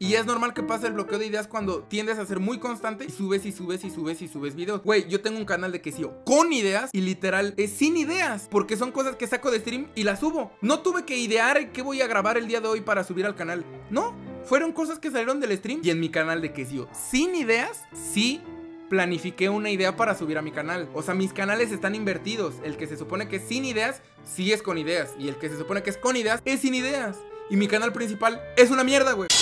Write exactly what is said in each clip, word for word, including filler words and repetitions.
Y es normal que pase el bloqueo de ideas cuando tiendes a ser muy constante y subes y subes y subes y subes videos. Güey, yo tengo un canal de quesillo con ideas y literal es sin ideas, porque son cosas que saco de stream y las subo. No tuve que idear qué voy a grabar el día de hoy para subir al canal. No, fueron cosas que salieron del stream. Y en mi canal de quesillo sin ideas, sí planifiqué una idea para subir a mi canal. O sea, mis canales están invertidos. El que se supone que es sin ideas, sí es con ideas. Y el que se supone que es con ideas, es sin ideas. Y mi canal principal es una mierda, güey.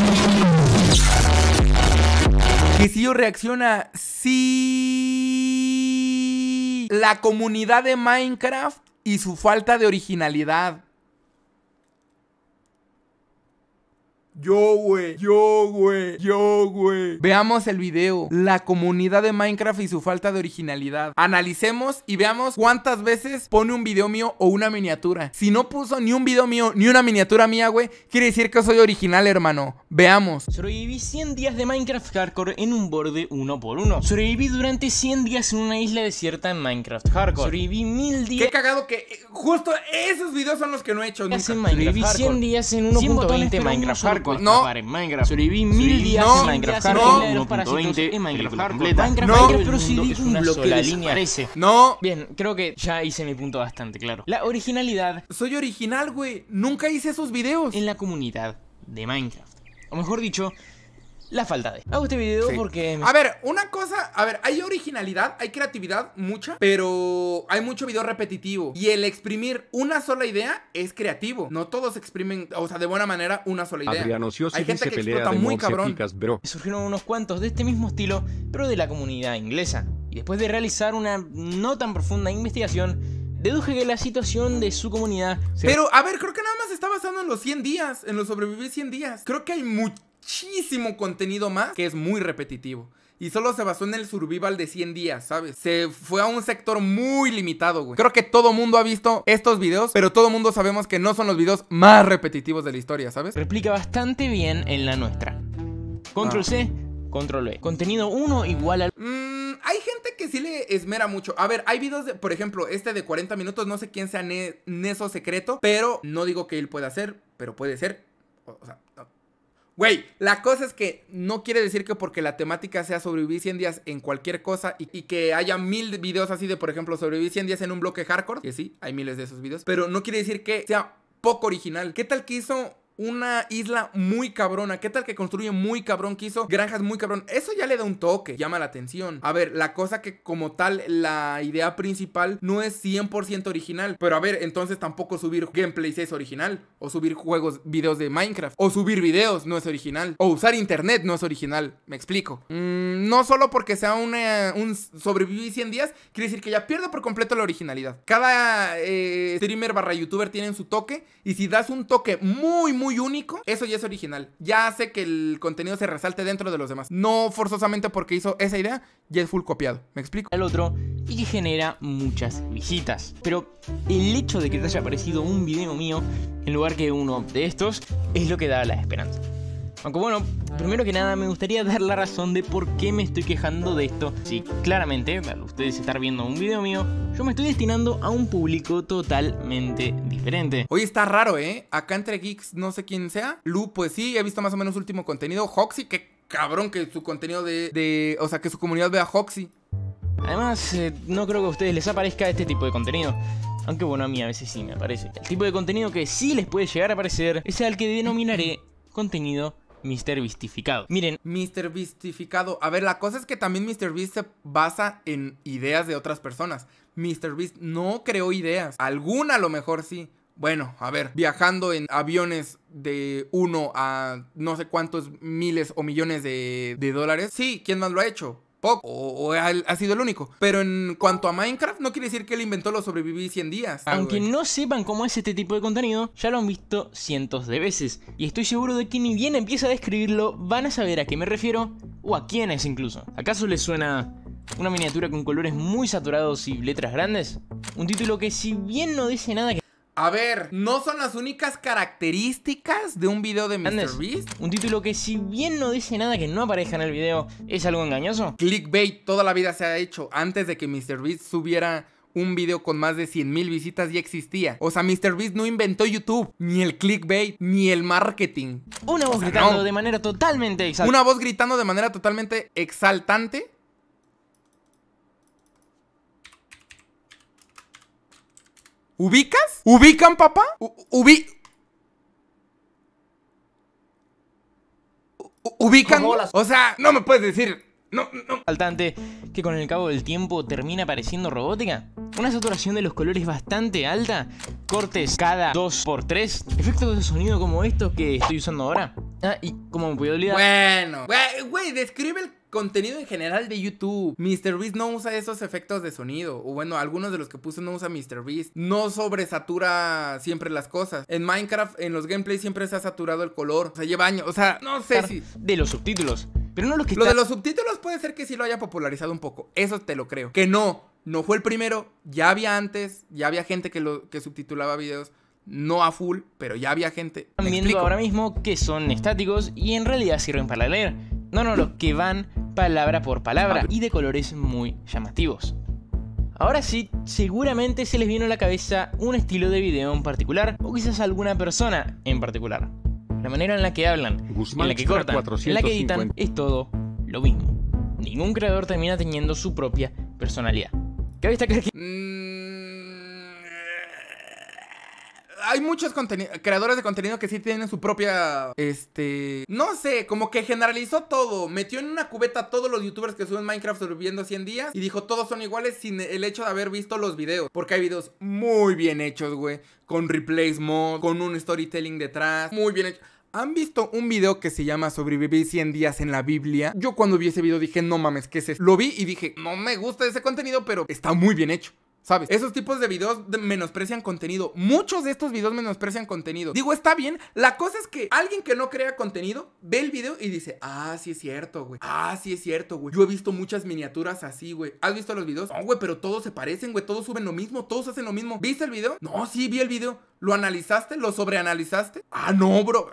Quesillo reacciona. Sí. La comunidad de Minecraft y su falta de originalidad. Yo, güey, yo, güey, yo, güey. Veamos el video. La comunidad de Minecraft y su falta de originalidad. Analicemos y veamos cuántas veces pone un video mío o una miniatura. Si no puso ni un video mío ni una miniatura mía, güey, quiere decir que soy original, hermano. Veamos. Sobreviví cien días de Minecraft Hardcore en un borde uno por uno. Sobreviví durante cien días en una isla desierta en Minecraft Hardcore. Sobreviví mil días. Qué cagado que justo esos videos son los que no he hecho nunca. En Minecraft Sobreviví cien días en uno punto veinte Minecraft Hardcore. No. En Minecraft. Sobreviví mil días no, en Minecraft Hardcore. no, uno punto veinte en Minecraft Hardcore. Minecraft no, Hardcore, pero si digo una sola línea. Parece. No. Bien, creo que ya hice mi punto bastante claro. La originalidad. Soy original, güey. Nunca hice esos videos. En la comunidad de Minecraft. O mejor dicho, la falta de. Hago este video sí. porque... Me... A ver, una cosa, a ver, hay originalidad, hay creatividad, mucha, pero hay mucho video repetitivo. Y el exprimir una sola idea es creativo. No todos exprimen, o sea, de buena manera, una sola idea. Adriano, si hay gente que explota muy cabrón. Bro. Surgieron unos cuantos de este mismo estilo, pero de la comunidad inglesa. Y después de realizar una no tan profunda investigación, deduje que la situación de su comunidad... Se... Pero, a ver, creo que nada más se está basando en los cien días, en los sobrevivir cien días. Creo que hay muchísimo contenido más que es muy repetitivo. Y solo se basó en el survival de cien días, ¿sabes? Se fue a un sector muy limitado, güey. Creo que todo mundo ha visto estos videos, pero todo mundo sabemos que no son los videos más repetitivos de la historia, ¿sabes? Replica bastante bien en la nuestra. Control C, Control E. Contenido uno igual al... Mm, hay gente que sí le esmera mucho. A ver, hay videos de, por ejemplo, este de cuarenta minutos. No sé quién sea ne Neso Secreto, pero no digo que él pueda hacer, pero puede ser. O, o sea, no. Güey, la cosa es que no quiere decir que porque la temática sea sobrevivir cien días en cualquier cosa y, y que haya mil videos así de, por ejemplo, sobrevivir cien días en un bloque hardcore, que sí, hay miles de esos videos, pero no quiere decir que sea poco original. ¿Qué tal que hizo una isla muy cabrona? ¿Qué tal que construye muy cabrón? Que hizo granjas muy cabrón. Eso ya le da un toque, llama la atención. A ver, la cosa que como tal, la idea principal no es cien por ciento original. Pero a ver, entonces tampoco subir gameplays es original. O subir juegos, videos de Minecraft. O subir videos no es original. O usar internet no es original. Me explico. Mm, no solo porque sea una, un sobrevivir cien días, quiere decir que ya pierde por completo la originalidad. Cada eh, streamer barra youtuber tiene su toque. Y si das un toque muy, muy muy único, eso ya es original. Ya hace que el contenido se resalte dentro de los demás. No forzosamente porque hizo esa idea, ya es full copiado. ¿Me explico? El otro, y que genera muchas visitas. Pero el hecho de que te haya aparecido un video mío en lugar que uno de estos es lo que da la esperanza. Aunque bueno, primero que nada me gustaría dar la razón de por qué me estoy quejando de esto. Sí, claramente, al ustedes estar viendo un video mío, yo me estoy destinando a un público totalmente diferente. Oye, está raro, ¿eh? Acá entre geeks, no sé quién sea. Lu, pues sí, he visto más o menos su último contenido. Hoxie, qué cabrón que su contenido de... de o sea, que su comunidad vea Hoxie. Además, eh, no creo que a ustedes les aparezca este tipo de contenido. Aunque bueno, a mí a veces sí me aparece. El tipo de contenido que sí les puede llegar a aparecer es el que denominaré contenido míster Beastificado. Miren, míster Beastificado. A ver, la cosa es que también míster Beast se basa en ideas de otras personas. míster Beast no creó ideas. Alguna a lo mejor sí. Bueno, a ver, viajando en aviones de uno a no sé cuántos miles o millones de, de dólares. Sí, ¿quién más lo ha hecho? Poco, o, o ha, ha sido el único. Pero en cuanto a Minecraft, no quiere decir que él inventó los sobrevivir cien días. Aunque ah, no sepan cómo es este tipo de contenido, ya lo han visto cientos de veces. Y estoy seguro de que ni bien empieza a describirlo, van a saber a qué me refiero, o a quiénes incluso. ¿Acaso les suena una miniatura con colores muy saturados y letras grandes? Un título que si bien no dice nada que... A ver, ¿no son las únicas características de un video de míster Beast? Un título que si bien no dice nada que no aparezca en el video, ¿es algo engañoso? Clickbait toda la vida se ha hecho. Antes de que míster Beast subiera un video con más de cien mil visitas ya existía. O sea, MrBeast no inventó YouTube, ni el clickbait, ni el marketing. Una voz O sea, gritando no. de manera totalmente exaltante. Una voz gritando de manera totalmente exaltante. ¿Ubicas? ¿Ubican, papá? U- Ubi... U- ¿Ubican? ¿Cómo las- O sea, no me puedes decir... No, no. Exaltante que con el cabo del tiempo termina pareciendo robótica. Una saturación de los colores bastante alta. Cortes cada dos por tres. Efectos de sonido como estos que estoy usando ahora. Ah, y como me puedo olvidar. Bueno, güey, güey, describe el contenido en general de YouTube. MrBeast no usa esos efectos de sonido. O bueno, algunos de los que puse no usa MrBeast. No sobresatura siempre las cosas. En Minecraft, en los gameplays siempre se ha saturado el color. O sea, lleva años. O sea, no sé si... De los subtítulos. Pero no los que Lo de están- los subtítulos puede ser que sí lo haya popularizado un poco. Eso te lo creo. Que no, no fue el primero. Ya había antes. Ya había gente que, lo, que subtitulaba videos. No a full, pero ya había gente. están ¿Me viendo explico? ahora mismo que son estáticos y en realidad sirven para leer. No, no, los que van palabra por palabra y de colores muy llamativos. Ahora sí, seguramente se les vino a la cabeza un estilo de video en particular o quizás alguna persona en particular. La manera en la que hablan, Guzmán en la que Extra cortan, en la que editan, cuatrocientos cincuenta. es todo lo mismo. Ningún creador termina teniendo su propia personalidad. Cabe destacar que Mm, hay muchos conteni- creadores de contenido que sí tienen su propia, este, no sé, como que generalizó todo, metió en una cubeta a todos los youtubers que suben Minecraft sobreviviendo cien días y dijo todos son iguales sin el hecho de haber visto los videos, porque hay videos muy bien hechos, güey, con replays mod, con un storytelling detrás, muy bien hecho. ¿Han visto un video que se llama Sobrevivir cien días en la Biblia? Yo cuando vi ese video dije, no mames, ¿qué es eso? Lo vi y dije, no me gusta ese contenido, pero está muy bien hecho. ¿Sabes? Esos tipos de videos de- menosprecian contenido. Muchos de estos videos menosprecian contenido. Digo, está bien. La cosa es que alguien que no crea contenido ve el video y dice, ah, sí es cierto, güey. Ah, sí es cierto, güey. Yo he visto muchas miniaturas así, güey. ¿Has visto los videos? No, güey, pero todos se parecen, güey. Todos suben lo mismo, todos hacen lo mismo. ¿Viste el video? No, sí, vi el video. ¿Lo analizaste? ¿Lo sobreanalizaste? Ah, no, bro.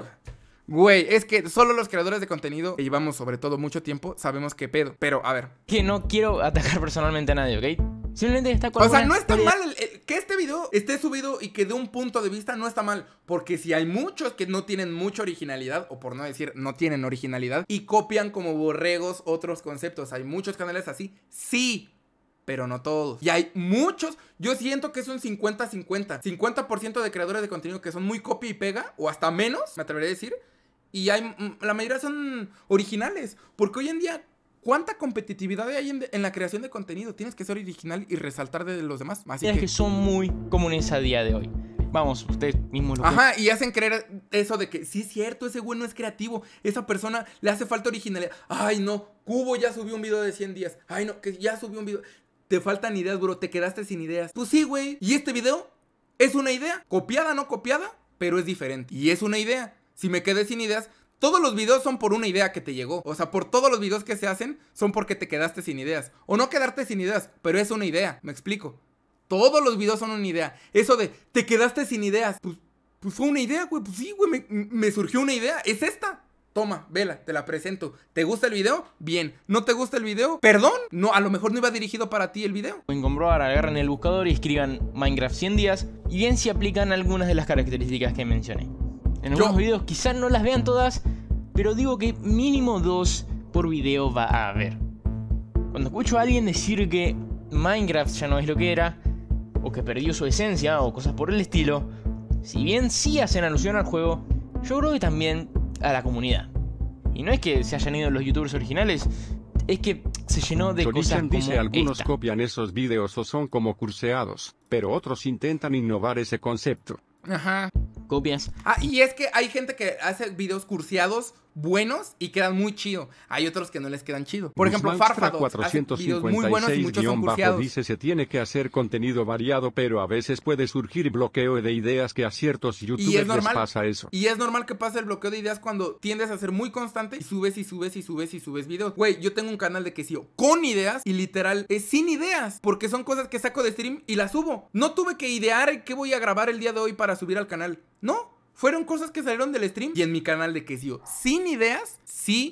Güey, es que solo los creadores de contenido que llevamos sobre todo mucho tiempo sabemos qué pedo. Pero, a ver. que no quiero atacar personalmente a nadie, ¿ok? Simplemente destaco O sea, algunas no está cualidades- mal el- el- que este video esté subido y que de un punto de vista no está mal. Porque si hay muchos que no tienen mucha originalidad, o por no decir no tienen originalidad, y copian como borregos otros conceptos. Hay muchos canales así, sí, pero no todos. Y hay muchos, yo siento que es un cincuenta cincuenta. cincuenta por ciento de creadores de contenido que son muy copia y pega, o hasta menos, me atrevería a decir. Y hay, mm, la mayoría son originales. Porque hoy en día, ¿cuánta competitividad hay en, en la creación de contenido? Tienes que ser original y resaltar de los demás. Así que... que... que son muy comunes a día de hoy. Vamos, ustedes mismos lo Ajá, y hacen creer eso de que sí es cierto, ese güey no es creativo, esa persona le hace falta originalidad. Ay, no, Cubo ya subió un video de cien días. Ay, no, que ya subió un video. Te faltan ideas, bro, te quedaste sin ideas. Pues sí, güey. Y este video es una idea, copiada, no copiada, pero es diferente. Y es una idea. Si me quedé sin ideas, todos los videos son por una idea que te llegó. O sea, por todos los videos que se hacen son porque te quedaste sin ideas. O no quedarte sin ideas, pero es una idea, me explico. Todos los videos son una idea. Eso de, te quedaste sin ideas. Pues, pues fue una idea, güey. Pues sí, güey, me, me surgió una idea. Es esta. Toma, vela, te la presento. ¿Te gusta el video? Bien. ¿No te gusta el video? ¿Perdón? No, a lo mejor no iba dirigido para ti el video. pueden comprobar, agarren el buscador y escriban Minecraft cien días y bien si aplican algunas de las características que mencioné. En algunos Yo- videos quizás no las vean todas, pero digo que mínimo dos por video va a haber. Cuando escucho a alguien decir que Minecraft ya no es lo que era, o que perdió su esencia, o cosas por el estilo, si bien sí hacen alusión al juego, yo creo que también a la comunidad. Y no es que se hayan ido los youtubers originales, es que se llenó de cosas Chorichen como dice algunos esta. copian esos videos o son como curseados, pero otros intentan innovar ese concepto. Ajá. Copias. Ah, y es que hay gente que hace videos cursiados buenos y quedan muy chido. Hay otros que no les quedan chido. Por ejemplo, Guzmán Farfadox hace videos muy buenos y muchos son cursiados. dice se tiene que hacer contenido variado, pero a veces puede surgir bloqueo de ideas que a ciertos youtubers les normal. pasa eso. Y es normal que pase el bloqueo de ideas cuando tiendes a ser muy constante y subes y subes y subes y subes videos. Güey, yo tengo un canal de quesillo con ideas y literal es sin ideas, porque son cosas que saco de stream y las subo. No tuve que idear qué voy a grabar el día de hoy para subir al canal. No, fueron cosas que salieron del stream y en mi canal de quesillo sin ideas, sí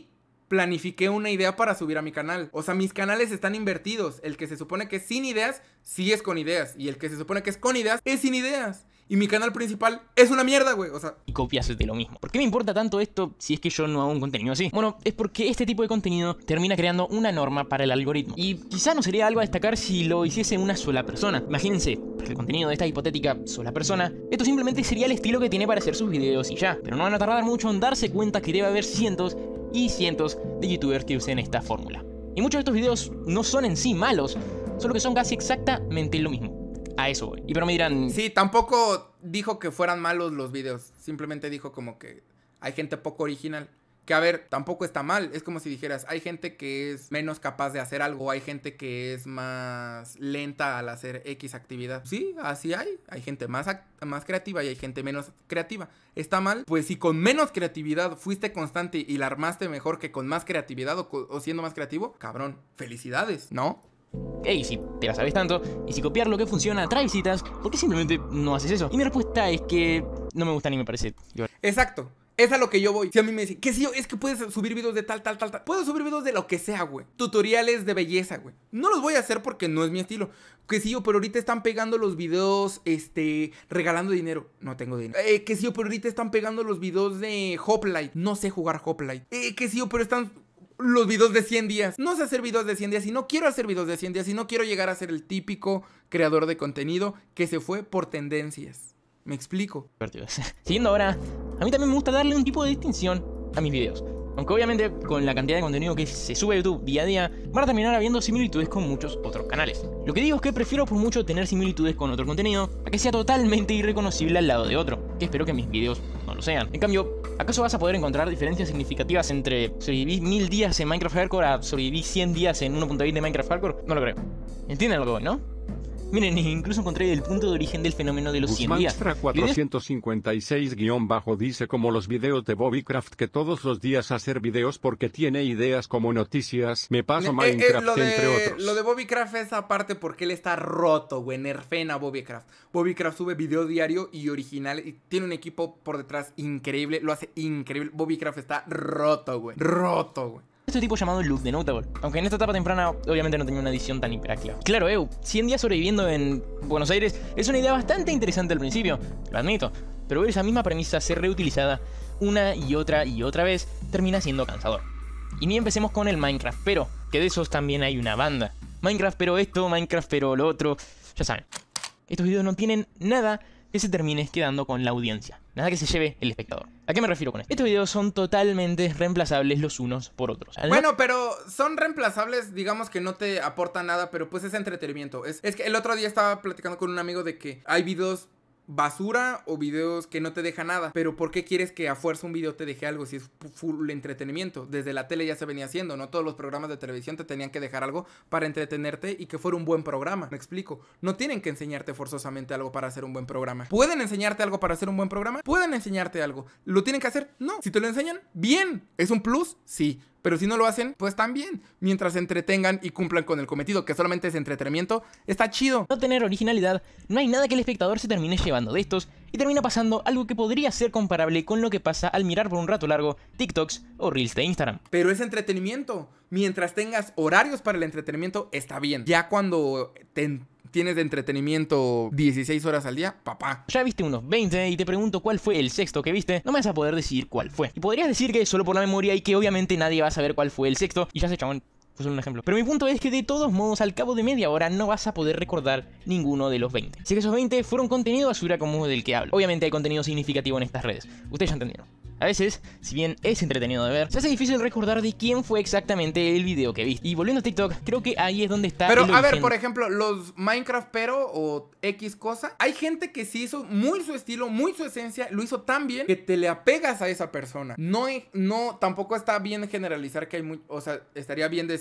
planifiqué una idea para subir a mi canal. O sea, mis canales están invertidos. El que se supone que es sin ideas, sí es con ideas. Y el que se supone que es con ideas, es sin ideas. Y mi canal principal es una mierda, güey, o sea... Y copias de lo mismo. ¿Por qué me importa tanto esto si es que yo no hago un contenido así? Bueno, es porque este tipo de contenido termina creando una norma para el algoritmo. Y quizá no sería algo a destacar si lo hiciese una sola persona. Imagínense, para el contenido de esta hipotética sola persona, esto simplemente sería el estilo que tiene para hacer sus videos y ya. Pero no van a tardar mucho en darse cuenta que debe haber cientos y cientos de youtubers que usen esta fórmula. Y muchos de estos videos no son en sí malos, solo que son casi exactamente lo mismo. A eso voy. Y pero me dirán... Sí, tampoco dijo que fueran malos los videos. Simplemente dijo como que hay gente poco original. Que a ver, tampoco está mal. Es como si dijeras, hay gente que es menos capaz de hacer algo. Hay gente que es más lenta al hacer X actividad. Sí, así hay. Hay gente más, más creativa y hay gente menos creativa. ¿Está mal? Pues si con menos creatividad fuiste constante y la armaste mejor que con más creatividad o, o siendo más creativo, cabrón, felicidades, ¿no? Ey, si te la sabes tanto, y si copiar lo que funciona atrae visitas, ¿por qué simplemente no haces eso? Y mi respuesta es que no me gusta ni me parece. Exacto. Es a lo que yo voy. Si a mí me dicen, ¿qué si yo? Es que puedes subir videos de tal, tal, tal, tal. Puedo subir videos de lo que sea, güey. Tutoriales de belleza, güey. No los voy a hacer porque no es mi estilo. Que si yo, pero ahorita están pegando los videos, este, regalando dinero. No tengo dinero. Eh, que si yo, pero ahorita están pegando los videos de Hoplite. No sé jugar Hoplite. Eh, que si yo, pero están... los videos de cien días. No sé hacer videos de cien días y no quiero hacer videos de cien días y no quiero llegar a ser el típico creador de contenido que se fue por tendencias. ¿Me explico? Siguiendo ahora, a mí también me gusta darle un tipo de distinción a mis videos. Aunque obviamente con la cantidad de contenido que se sube a YouTube día a día, van a terminar habiendo similitudes con muchos otros canales. Lo que digo es que prefiero por mucho tener similitudes con otro contenido a que sea totalmente irreconocible al lado de otro, que espero que mis videos no lo sean. En cambio, ¿acaso vas a poder encontrar diferencias significativas entre sobreviví mil días en Minecraft Hardcore a sobreviví cien días en uno punto veinte de Minecraft Hardcore? No lo creo. ¿Entienden lo que voy, no? Miren, incluso encontré el punto de origen del fenómeno de los cien días. cuatrocientos cincuenta y seis guión bajo dice como los videos de Bobbycraft que todos los días hacer videos porque tiene ideas como noticias, me paso Eh, Minecraft eh, lo de, entre otros. Lo de Bobbycraft es aparte porque él está roto, güey. Nerfen a Bobbycraft. Bobbycraft sube video diario y original y tiene un equipo por detrás increíble. Lo hace increíble. Bobbycraft está roto, güey. Roto, güey. Este tipo llamado Luke de Notable, aunque en esta etapa temprana obviamente no tenía una edición tan hiperactiva. Claro, eu, cien días sobreviviendo en Buenos Aires es una idea bastante interesante al principio, lo admito, pero ver esa misma premisa ser reutilizada una y otra y otra vez termina siendo cansador. Y ni empecemos con el Minecraft, pero que de esos también hay una banda. Minecraft pero esto, Minecraft pero lo otro, ya saben. Estos videos no tienen nada que se termine quedando con la audiencia. Nada que se lleve el espectador. ¿A qué me refiero con esto? Estos videos son totalmente reemplazables los unos por otros. Al Bueno, pero son reemplazables, digamos que no te aportan nada, pero pues es entretenimiento. Es, es que el otro día estaba platicando con un amigo de que hay videos basura o videos que no te dejan nada. Pero ¿por qué quieres que a fuerza un video te deje algo si es full entretenimiento? Desde la tele ya se venía haciendo, ¿no? Todos los programas de televisión te tenían que dejar algo para entretenerte y que fuera un buen programa. Me explico. No tienen que enseñarte forzosamente algo para hacer un buen programa. ¿Pueden enseñarte algo para hacer un buen programa? ¿Pueden enseñarte algo? ¿Lo tienen que hacer? No. Si te lo enseñan, bien. ¿Es un plus? Sí. Pero si no lo hacen, pues también. Mientras se entretengan y cumplan con el cometido, que solamente es entretenimiento, está chido. No tener originalidad, no hay nada que el espectador se termine llevando de estos y termina pasando algo que podría ser comparable con lo que pasa al mirar por un rato largo TikToks o Reels de Instagram. Pero es entretenimiento. Mientras tengas horarios para el entretenimiento, está bien. Ya cuando te tienes de entretenimiento dieciséis horas al día, papá. Ya viste unos veinte y te pregunto cuál fue el sexto que viste, no me vas a poder decir cuál fue. Y podrías decir que solo por la memoria y que obviamente nadie va a saber cuál fue el sexto y ya se chabón. Fue solo un ejemplo. Pero mi punto es que de todos modos, al cabo de media hora, no vas a poder recordar ninguno de los veinte. Así que esos veinte fueron contenido basura como del que hablo. Obviamente hay contenido significativo en estas redes. Ustedes ya entendieron. A veces, si bien es entretenido de ver, se hace difícil recordar de quién fue exactamente el video que viste. Y volviendo a TikTok, creo que ahí es donde está Pero el a ver, origen. por ejemplo, los Minecraft pero o X cosa, hay gente que sí hizo muy su estilo, muy su esencia, lo hizo tan bien que te le apegas a esa persona. No, no, tampoco está bien generalizar que hay muy, o sea, estaría bien decir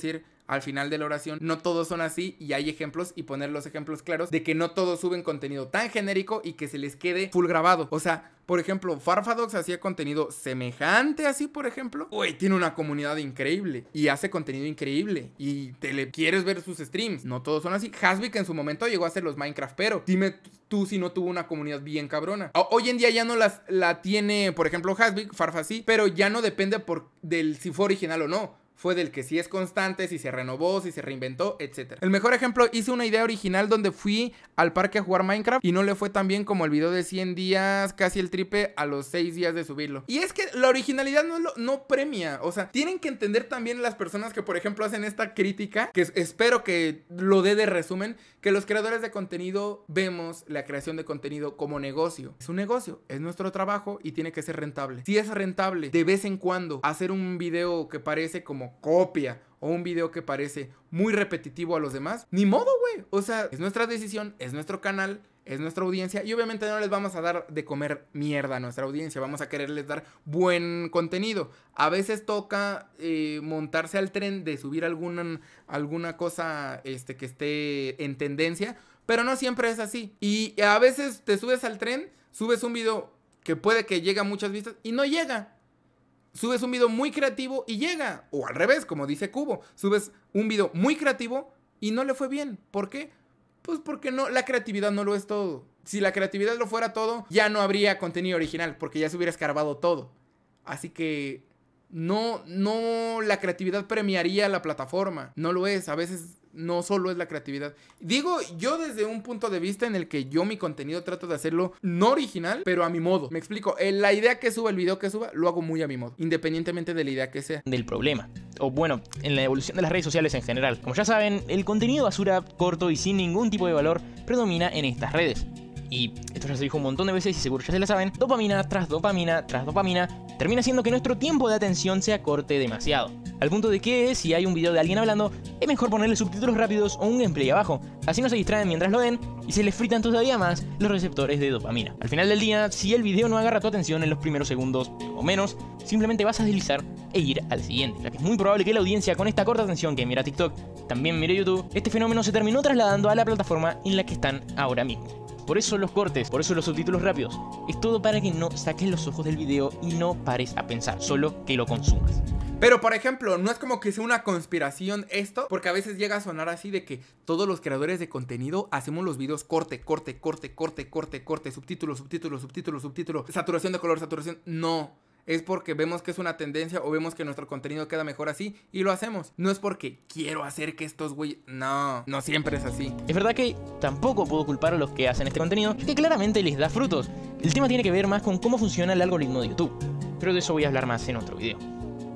al final de la oración, no todos son así y hay ejemplos y poner los ejemplos claros de que no todos suben contenido tan genérico y que se les quede full grabado. O sea, por ejemplo, Farfadox hacía contenido semejante así, por ejemplo. Uy, tiene una comunidad increíble y hace contenido increíble y te le quieres ver sus streams. No todos son así. Hasbik en su momento llegó a hacer los Minecraft, pero dime tú si no tuvo una comunidad bien cabrona. O hoy en día ya no las, la tiene, por ejemplo, Hasbik, Farfa sí, pero ya no depende por, del si fue original o no. Fue del que sí es constante, si se renovó, si se reinventó, etcétera. El mejor ejemplo, hice una idea original donde fui al parque a jugar Minecraft y no le fue tan bien como el video de cien días, casi el triple a los seis días de subirlo. Y es que la originalidad no, lo, no premia, o sea, tienen que entender también las personas que, por ejemplo, hacen esta crítica, que espero que lo dé de resumen, que los creadores de contenido vemos la creación de contenido como negocio. Es un negocio, es nuestro trabajo y tiene que ser rentable. Si es rentable de vez en cuando hacer un video que parece como copia o un video que parece muy repetitivo a los demás, ni modo, güey. O sea, es nuestra decisión, es nuestro canal, es nuestra audiencia y obviamente no les vamos a dar de comer mierda a nuestra audiencia, vamos a quererles dar buen contenido. A veces toca eh, montarse al tren de subir alguna, alguna cosa este, que esté en tendencia, pero no siempre es así. Y a veces te subes al tren, subes un video que puede que llegue a muchas vistas y no llega. Subes un video muy creativo y llega. O al revés, como dice Cubo. Subes un video muy creativo y no le fue bien. ¿Por qué? Pues porque no, la creatividad no lo es todo. Si la creatividad lo fuera todo, ya no habría contenido original, porque ya se hubiera escarbado todo. Así que no, no, la creatividad premiaría la plataforma. No lo es. A veces no solo es la creatividad. Digo yo desde un punto de vista en el que yo mi contenido trato de hacerlo no original, pero a mi modo. Me explico, eh, la idea que suba, el video que suba, lo hago muy a mi modo, independientemente de la idea que sea. Del problema, o bueno, en la evolución de las redes sociales en general. Como ya saben, el contenido basura, corto y sin ningún tipo de valor predomina en estas redes. Y esto ya se dijo un montón de veces y seguro ya se la saben, dopamina tras dopamina tras dopamina termina haciendo que nuestro tiempo de atención se acorte demasiado. Al punto de que, si hay un video de alguien hablando, es mejor ponerle subtítulos rápidos o un gameplay abajo. Así no se distraen mientras lo ven y se les fritan todavía más los receptores de dopamina. Al final del día, si el video no agarra tu atención en los primeros segundos o menos, simplemente vas a deslizar e ir al siguiente. Ya que es muy probable que la audiencia con esta corta atención que mira TikTok, también mire YouTube, este fenómeno se terminó trasladando a la plataforma en la que están ahora mismo. Por eso los cortes, por eso los subtítulos rápidos. Es todo para que no saques los ojos del video y no pares a pensar, solo que lo consumas. Pero por ejemplo, no es como que sea una conspiración esto, porque a veces llega a sonar así de que todos los creadores de contenido hacemos los videos corte, corte, corte, corte, corte, corte, subtítulos, subtítulos, subtítulos, subtítulos, saturación de color, saturación. No. Es porque vemos que es una tendencia o vemos que nuestro contenido queda mejor así y lo hacemos. No es porque quiero hacer que estos güey... No, no siempre es así. Es verdad que tampoco puedo culpar a los que hacen este contenido, que claramente les da frutos. El tema tiene que ver más con cómo funciona el algoritmo de YouTube. Pero de eso voy a hablar más en otro video.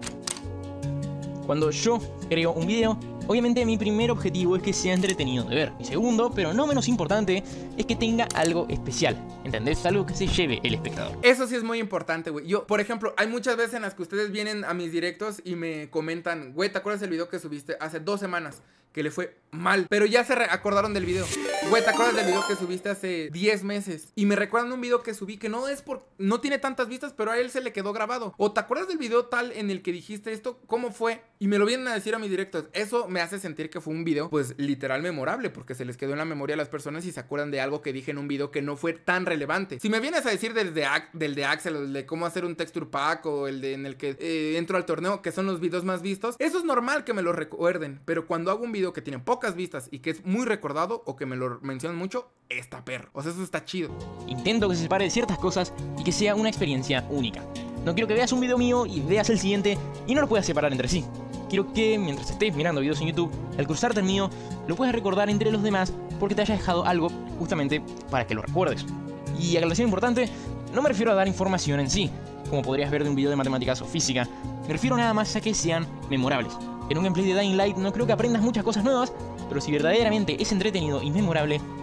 Cuando yo creo un video, obviamente mi primer objetivo es que sea entretenido de ver. Mi segundo, pero no menos importante, es que tenga algo especial. ¿Entendés? Algo que se lleve el espectador. Eso sí es muy importante, güey. Yo, por ejemplo, hay muchas veces en las que ustedes vienen a mis directos y me comentan, güey, ¿te acuerdas del video que subiste hace dos semanas? Que le fue mal, pero ya se acordaron del video. Güey, ¿te acuerdas del video que subiste hace diez meses? Y me recuerdan un video que subí que no es por... no tiene tantas vistas, pero a él se le quedó grabado. O ¿te acuerdas del video tal en el que dijiste esto? ¿Cómo fue? Y me lo vienen a decir a mis directos. Eso me hace sentir que fue un video, pues, literal memorable, porque se les quedó en la memoria a las personas y se acuerdan de algo que dije en un video que no fue tan relevante. Si me vienes a decir del de, del de Axel, o el de cómo hacer un texture pack, o el de en el que eh, entro al torneo, que son los videos más vistos, eso es normal que me lo recuerden. Pero cuando hago un video que tiene pocas vistas y que es muy recordado o que me lo mencionan mucho, está perro. O sea, eso está chido. Intento que se separe de ciertas cosas y que sea una experiencia única. No quiero que veas un video mío y veas el siguiente y no lo puedas separar entre sí. Quiero que mientras estés mirando videos en YouTube, al cruzarte el mío, lo puedas recordar entre los demás porque te haya dejado algo justamente para que lo recuerdes. Y aclaración importante, no me refiero a dar información en sí, como podrías ver de un video de matemáticas o física. Me refiero nada más a que sean memorables. En un gameplay de Dying Light no creo que aprendas muchas cosas nuevas, pero si verdaderamente es entretenido y memorable,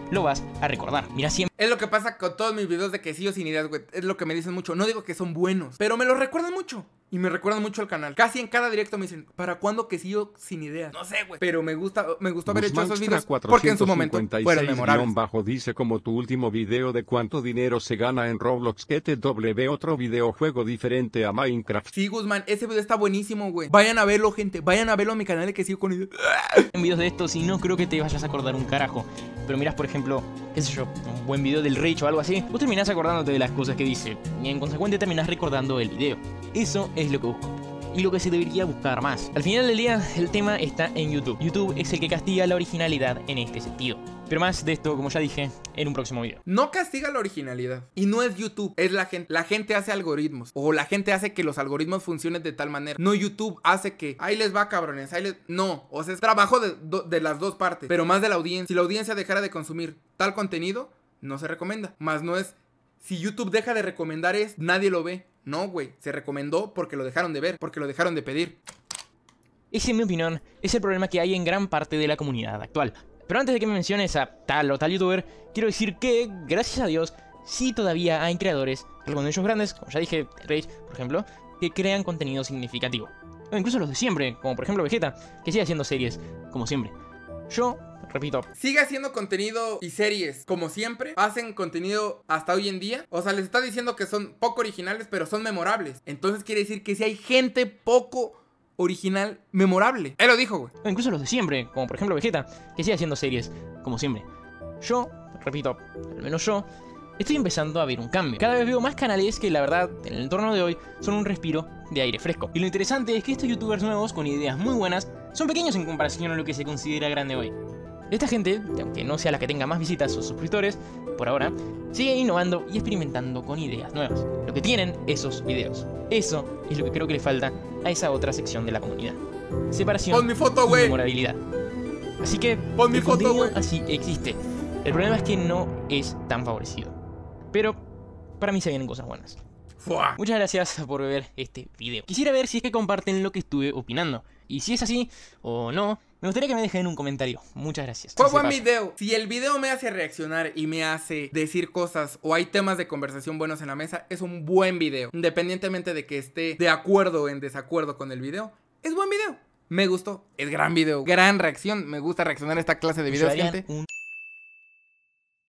lo vas a recordar. Mira siempre. Es lo que pasa con todos mis videos de quesillos sin ideas, güey. Es lo que me dicen mucho. No digo que son buenos, pero me los recuerdan mucho. Y me recuerdan mucho al canal. Casi en cada directo me dicen, ¿para cuándo quesillo sin ideas? No sé, güey. Pero me gusta, me gustó haber hecho esos videos porque en su momento fueron memorables. Bajo dice como tu último video de cuánto dinero se gana en Roblox que te w otro videojuego diferente a Minecraft. Sí, Guzmán, ese video está buenísimo, güey. Vayan a verlo, gente. Vayan a verlo a mi canal de quesillo con ideas. En videos de estos y no creo que te vayas a acordar un carajo. Pero miras, por ejemplo, qué sé yo, un buen video del Rich o algo así, vos terminás acordándote de las cosas que dice y en consecuencia terminás recordando el video. Eso es lo que busco y lo que se debería buscar más. Al final del día, el tema está en YouTube. YouTube es el que castiga la originalidad en este sentido. Pero más de esto, como ya dije, en un próximo video. No castiga la originalidad. Y no es YouTube, es la gente. La gente hace algoritmos. O la gente hace que los algoritmos funcionen de tal manera. No YouTube hace que, ahí les va, cabrones, ahí les... No, o sea, es trabajo de, de las dos partes. Pero más de la audiencia. Si la audiencia dejara de consumir tal contenido, no se recomienda. Más no es... Si YouTube deja de recomendar es, nadie lo ve. No, güey, se recomendó porque lo dejaron de ver, porque lo dejaron de pedir. Ese, en mi opinión, es el problema que hay en gran parte de la comunidad actual. Pero antes de que me menciones a tal o tal youtuber, quiero decir que, gracias a Dios, sí todavía hay creadores, algunos de ellos grandes, como ya dije, Rage, por ejemplo, que crean contenido significativo. O incluso los de siempre, como por ejemplo Vegeta, que sigue haciendo series, como siempre. Yo... repito, sigue haciendo contenido y series como siempre. Hacen contenido hasta hoy en día. O sea, les está diciendo que son poco originales, pero son memorables. Entonces quiere decir que si hay gente poco original memorable. Él lo dijo, güey. O incluso los de siempre, como por ejemplo Vegeta, que sigue haciendo series como siempre. Yo, repito, al menos yo, estoy empezando a ver un cambio. Cada vez veo más canales que la verdad, en el entorno de hoy, son un respiro de aire fresco. Y lo interesante es que estos youtubers nuevos con ideas muy buenas son pequeños en comparación a lo que se considera grande hoy. Esta gente, aunque no sea la que tenga más visitas o suscriptores, por ahora, sigue innovando y experimentando con ideas nuevas. Lo que tienen esos videos. Eso es lo que creo que le falta a esa otra sección de la comunidad. Separación Pon mi foto, y güey. memorabilidad. Así que, Pon mi el foto, contenido güey. así existe. El problema es que no es tan favorecido. Pero, para mí se vienen cosas buenas. Fua. Muchas gracias por ver este video. Quisiera ver si es que comparten lo que estuve opinando. Y si es así o no, me gustaría que me dejen un comentario. Muchas gracias. Fue Así buen pasa. video. Si el video me hace reaccionar y me hace decir cosas o hay temas de conversación buenos en la mesa, es un buen video. Independientemente de que esté de acuerdo o en desacuerdo con el video, es buen video. Me gustó. Es gran video. Gran reacción. Me gusta reaccionar a esta clase de videos, Usuarían gente. un